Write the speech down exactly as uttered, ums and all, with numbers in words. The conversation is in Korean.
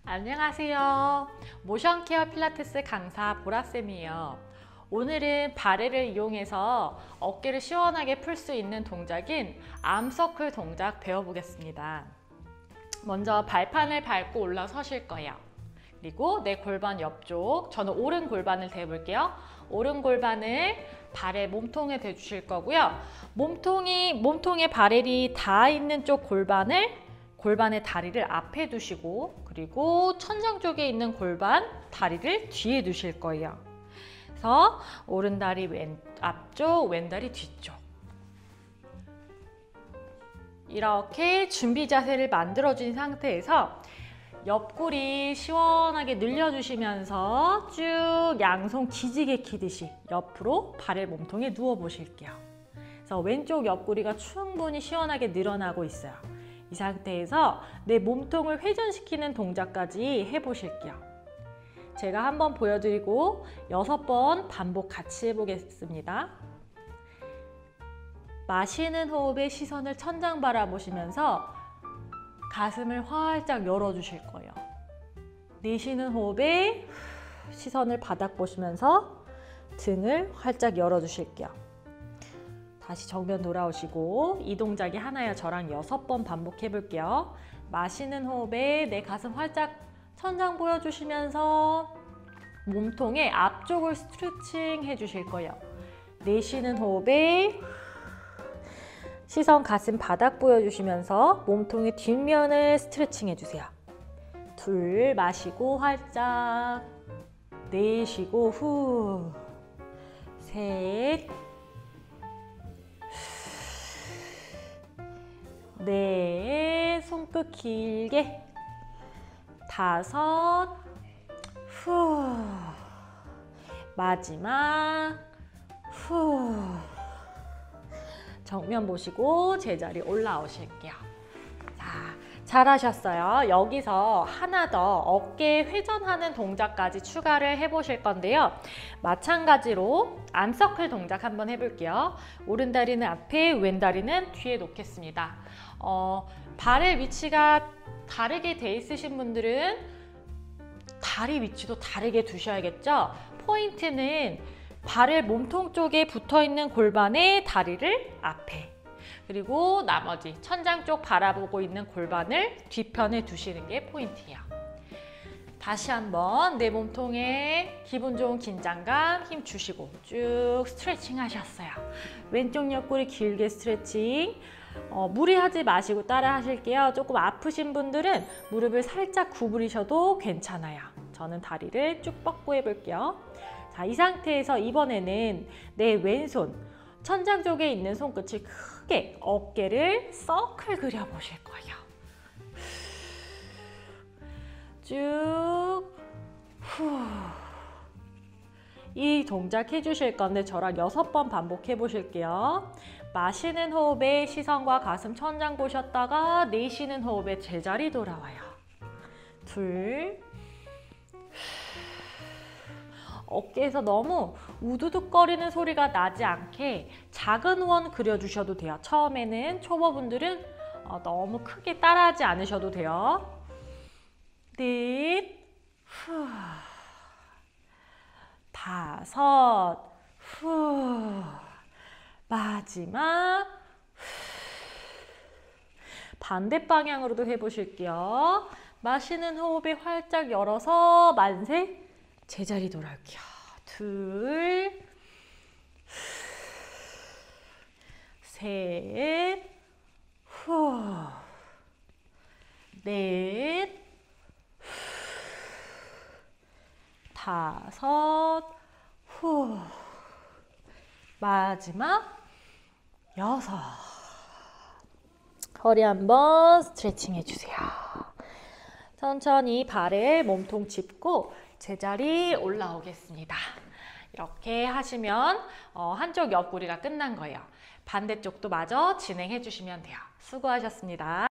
안녕하세요. 모션 케어 필라테스 강사 보라쌤이에요. 오늘은 바레를 이용해서 어깨를 시원하게 풀 수 있는 동작인 암서클 동작 배워보겠습니다. 먼저 발판을 밟고 올라서실 거예요. 그리고 내 골반 옆쪽, 저는 오른 골반을 대볼게요. 오른 골반을 발의 몸통에 대주실 거고요. 몸통이, 몸통에 바렐이 닿아 있는 쪽 골반을 골반의 다리를 앞에 두시고, 그리고 천장 쪽에 있는 골반, 다리를 뒤에 두실 거예요. 그래서 오른 다리 왼 앞쪽, 왼 다리 뒤쪽. 이렇게 준비 자세를 만들어준 상태에서 옆구리 시원하게 늘려주시면서 쭉 양손 기지개 키듯이 옆으로 발을 몸통에 누워 보실게요. 그래서 왼쪽 옆구리가 충분히 시원하게 늘어나고 있어요. 이 상태에서 내 몸통을 회전시키는 동작까지 해보실게요. 제가 한번 보여드리고 여섯 번 반복 같이 해보겠습니다. 마시는 호흡에 시선을 천장 바라보시면서 가슴을 활짝 열어주실 거예요. 내쉬는 호흡에 시선을 바닥 보시면서 등을 활짝 열어주실게요. 다시 정면 돌아오시고 이 동작이 하나여 저랑 여섯 번 반복해 볼게요. 마시는 호흡에 내 가슴 활짝 천장 보여주시면서 몸통의 앞쪽을 스트레칭 해주실 거예요. 내쉬는 호흡에 시선 가슴 바닥 보여주시면서 몸통의 뒷면을 스트레칭 해주세요. 둘, 마시고 활짝 내쉬고 후, 셋, 넷, 손끝 길게, 다섯, 후, 마지막, 후. 정면 보시고 제자리 올라오실게요. 자, 잘하셨어요. 여기서 하나 더 어깨 회전하는 동작까지 추가를 해보실 건데요. 마찬가지로 암서클 동작 한번 해볼게요. 오른 다리는 앞에, 왼 다리는 뒤에 놓겠습니다. 어, 발의 위치가 다르게 돼 있으신 분들은 다리 위치도 다르게 두셔야겠죠. 포인트는 발을 몸통 쪽에 붙어있는 골반에 다리를 앞에, 그리고 나머지 천장 쪽 바라보고 있는 골반을 뒤편에 두시는 게 포인트예요. 다시 한번 내 몸통에 기분 좋은 긴장감 힘 주시고 쭉 스트레칭 하셨어요. 왼쪽 옆구리 길게 스트레칭. 어, 무리하지 마시고 따라 하실게요. 조금 아프신 분들은 무릎을 살짝 구부리셔도 괜찮아요. 저는 다리를 쭉 뻗고 해볼게요. 자, 이 상태에서 이번에는 내 왼손 천장 쪽에 있는 손끝이 크게 어깨를 서클 그려보실 거예요. 쭉 후. 이 동작 해주실 건데 저랑 여섯 번 반복해 보실게요. 마시는 호흡에 시선과 가슴 천장 보셨다가 내쉬는 호흡에 제자리 돌아와요. 둘, 어깨에서 너무 우두둑거리는 소리가 나지 않게 작은 원 그려주셔도 돼요. 처음에는 초보분들은 어, 너무 크게 따라하지 않으셔도 돼요. 넷, 후, 다섯, 후, 마지막, 후. 반대 방향으로도 해보실게요. 마시는 호흡에 활짝 열어서 만세, 제자리 돌아올게요. 둘, 셋, 후, 넷, 다섯, 후, 마지막 여섯. 허리 한번 스트레칭 해주세요. 천천히 발에 몸통 짚고 제자리 올라오겠습니다. 이렇게 하시면 어, 한쪽 옆구리가 끝난 거예요. 반대쪽도 마저 진행해 주시면 돼요. 수고하셨습니다.